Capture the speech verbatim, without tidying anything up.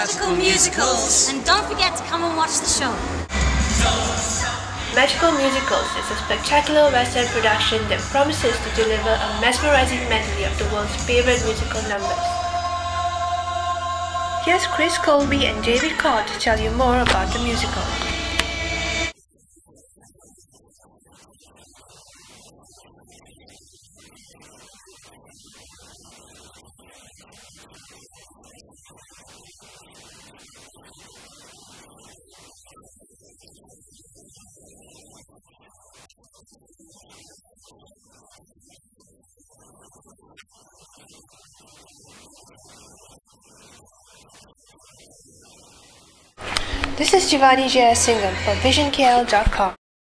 Magical Musicals. And don't forget to come and watch the show. Magical Musicals is a spectacular Western production that promises to deliver a mesmerizing medley of the world's favorite musical numbers. Here's Chris Colby and David Codd to tell you more about the musical. This is Jivani Jayasingam for vision K L dot com.